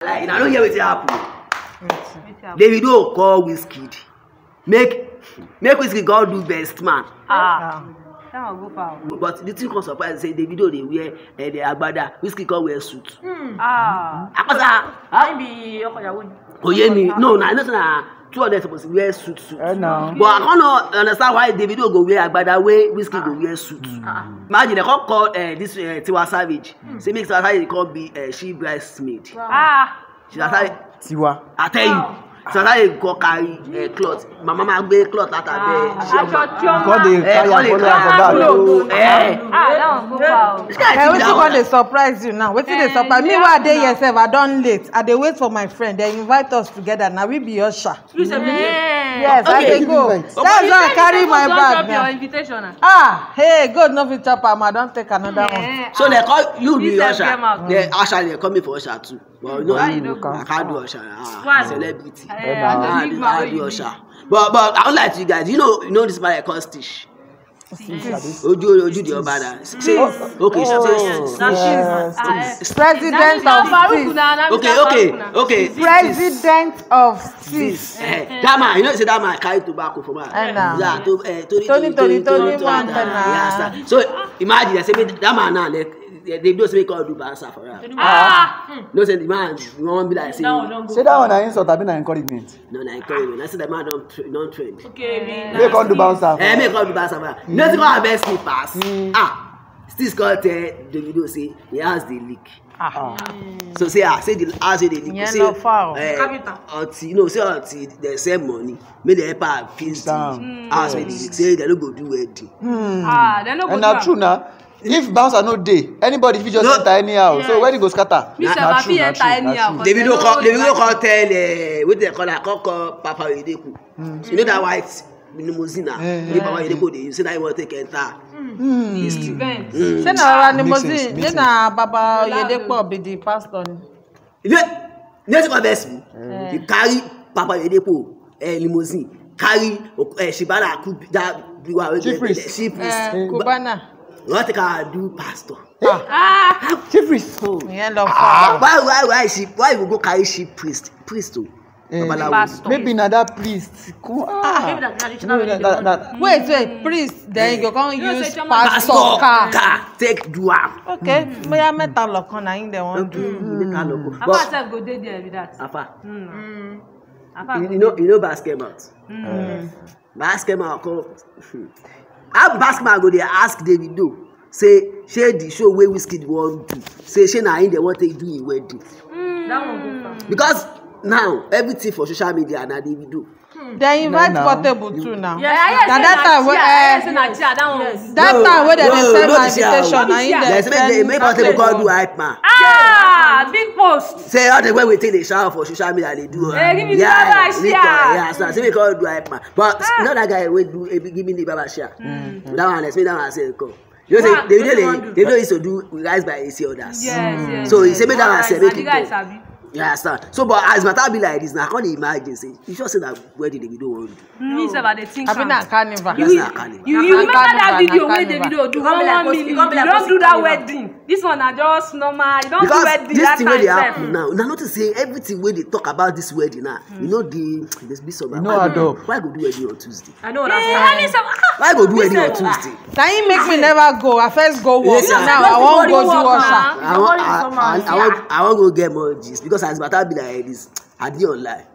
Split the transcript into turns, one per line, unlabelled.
Like, I don't hear what happen. Davido call Wizkid. Make Wizkid go do best man. But the thing was surprised say Davido they wear the agbada, Wizkid can wear suit.
Maybe
Oh yeah me, no, na two of them supposed to wear suit.
No.
But I cannot understand why Davido go wear agbada way Wizkid go wear suit. Imagine they can't call this Tiwa Savage. Say make Tiwa Savage call be she bridesmaid. She
Tiwa.
I tell you. So that you go carry cloth. My mama gbe cloth out there.
God dey carry for that.
Wetin come dey surprise you now? Wetin dey surprise me? Why I dey here sef? I don late. I dey wait for my friend. They invite us together. Now we be usher. Yes, I dey go. That's why I carry my bag now. Hey, God no fit chop am. I don take another one.
So they call you the usher. They actually they call me for usher too. But no, I can't do usher. Celebrity. I do usher. But I don't like you guys. You know this man I call Stish. Oju the Obada. Okay,
President of Stish.
Okay.
President of Stish.
That man, you know, say that man carry tobacco for man. Yeah, Tony man. So imagine, I say that man now, they don't say call do bansa for her. No say the man, you won't be like saying.
Say that one na insult, I mean na encouragement.
No, na encouragement. I say the man don't train.
Okay, make call do bansa.
Make call do bansa for her. No say call best keep pass. Still call Davido say he has the leak. So say the house they leak. Say until until they send money, make the helper fix the house with the leak. Say they no go do wedding.
They no go.
And na true na. If bouncer no day, anybody if you just enter anyhow, so where you go scatter?
Not true.
Davido call tell what they call Papa Yedeku. You know that white limousine na Papa Yedeku dey use. Say that he want take enter.
Say na limousine. Say na Papa Yedeku be the pastor.
You know best me. You carry Papa Yedeku limousine, carry Shibana that
chief priest.
Kubana.
What can do, pastor?
Chief priest.
Why you go carry sheep priest?
Maybe na that priest.
Wait, priest. Then you go use pastor car.
Take do am.
Okay, me I metal lock on in the one.
Afa go dey there with that.
Afa. You know basketball. Basketball come. How basketball go dey ask Davido say share the show wey Wizkid wan do, say shey na him dey wan take do him wedding.
That one go far.
Because now everything for social media na Davido.
They invite Portable too now.
That time wey
they send my invitation na him dey
send. Make Portable come do hype man.
Big post.
Say all the way we take the shower for social media they do.
Give me the baba share.
So say we come do hype man. But you know that guy wey do give me the baba share. That one let's make that one say come. You know say they used to do rise by AC orders.
Yes.
So he say make that one say make it go.
Sabi.
Yeah, sir. So, but as matter be like this, now I can't imagine. Say, you just say that wedding Davido want to do.
Me say about the thing.
I been at carnival.
You remember that video where Davido do 1 million? You don't do that wedding. This one are just normal. You don't do wedding.
Because this thing where they happen
now.
Now not to say everything where they talk about this wedding now. You know there's be some.
Why
go do wedding on Tuesday?
I know that's
why go do wedding on Tuesday?
Can you make me never go? I first go work. Now I won't go do usher.
I want go get more gist because as matter be like this, I did online.